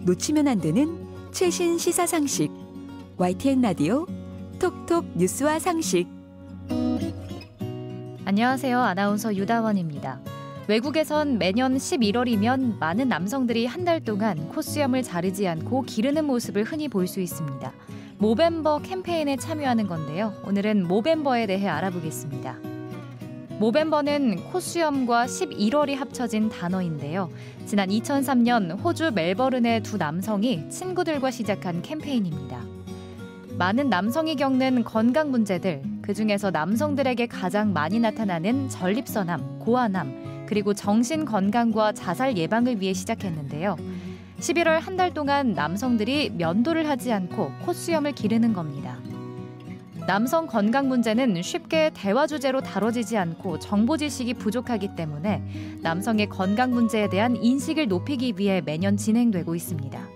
놓치면 안 되는 최신 시사 상식. YTN 라디오 톡톡 뉴스와 상식. 안녕하세요. 아나운서 유다원입니다. 외국에선 매년 11월이면 많은 남성들이 한 달 동안 콧수염을 자르지 않고 기르는 모습을 흔히 볼 수 있습니다. 모벤버 캠페인에 참여하는 건데요. 오늘은 모벤버에 대해 알아보겠습니다. 모벤버는 콧수염과 11월이 합쳐진 단어인데요. 지난 2003년 호주 멜버른의 두 남성이 친구들과 시작한 캠페인입니다. 많은 남성이 겪는 건강 문제들, 그중에서 남성들에게 가장 많이 나타나는 전립선암, 고환암, 그리고 정신 건강과 자살 예방을 위해 시작했는데요. 11월 한 달 동안 남성들이 면도를 하지 않고 콧수염을 기르는 겁니다. 남성 건강 문제는 쉽게 대화 주제로 다뤄지지 않고 정보 지식이 부족하기 때문에 남성의 건강 문제에 대한 인식을 높이기 위해 매년 진행되고 있습니다.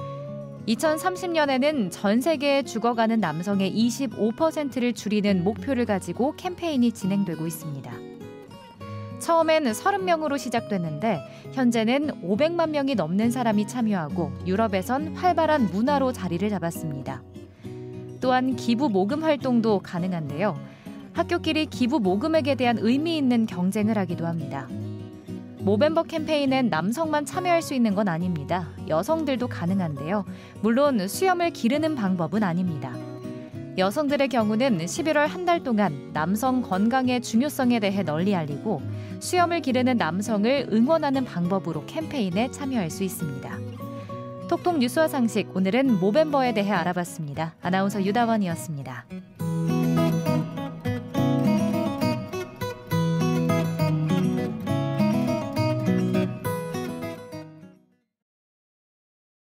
2030년에는 전 세계에 죽어가는 남성의 25%를 줄이는 목표를 가지고 캠페인이 진행되고 있습니다. 처음엔 30명으로 시작됐는데 현재는 500만 명이 넘는 사람이 참여하고 유럽에선 활발한 문화로 자리를 잡았습니다. 또한 기부 모금 활동도 가능한데요. 학교끼리 기부 모금액에 대한 의미 있는 경쟁을 하기도 합니다. 모벤버 캠페인엔 남성만 참여할 수 있는 건 아닙니다. 여성들도 가능한데요. 물론 수염을 기르는 방법은 아닙니다. 여성들의 경우는 11월 한 달 동안 남성 건강의 중요성에 대해 널리 알리고 수염을 기르는 남성을 응원하는 방법으로 캠페인에 참여할 수 있습니다. 톡톡 뉴스와 상식, 오늘은 모벤버에 대해 알아봤습니다. 아나운서 유다원이었습니다.